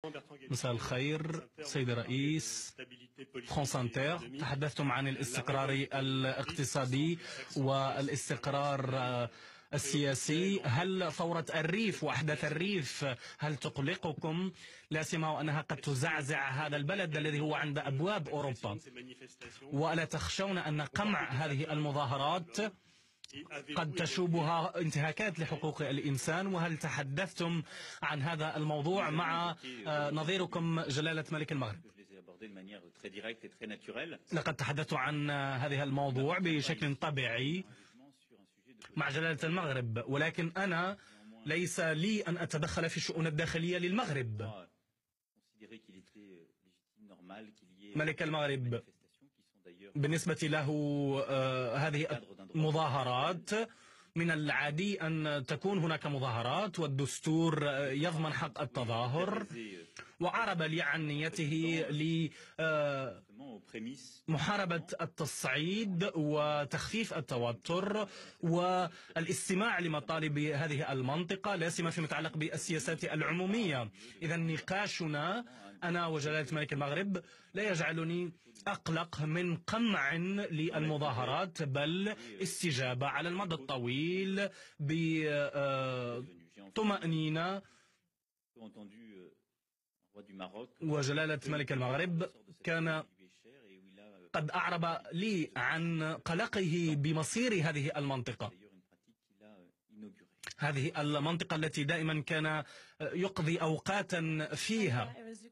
مساء الخير سيد الرئيس. فرانس انتر، تحدثتم عن الاستقرار الاقتصادي والاستقرار السياسي. هل ثورة الريف وأحداث الريف هل تقلقكم؟ لا سيما أنها قد تزعزع هذا البلد الذي هو عند أبواب أوروبا، وألا تخشون أن قمع هذه المظاهرات قد تشوبها انتهاكات لحقوق الإنسان؟ وهل تحدثتم عن هذا الموضوع مع نظيركم جلالة ملك المغرب؟ لقد تحدثت عن هذا الموضوع بشكل طبيعي مع جلالة المغرب، ولكن أنا ليس لي أن أتدخل في الشؤون الداخلية للمغرب. ملك المغرب بالنسبة له هذه المظاهرات من العادي أن تكون هناك مظاهرات، والدستور يضمن حق التظاهر، وعرب لي عن نيته لمحاربة التصعيد وتخفيف التوتر والاستماع لمطالب هذه المنطقة، لا سيما فيما يتعلق بالسياسات العمومية. إذا نقاشنا أنا وجلالة ملك المغرب لا يجعلني أقلق من قمع للمظاهرات، بل استجابة على المدى الطويل بطمأنينة. وجلالة ملك المغرب كان قد أعرب لي عن قلقه بمصير هذه المنطقة، هذه المنطقة التي دائما كان يقضي أوقاتا فيها.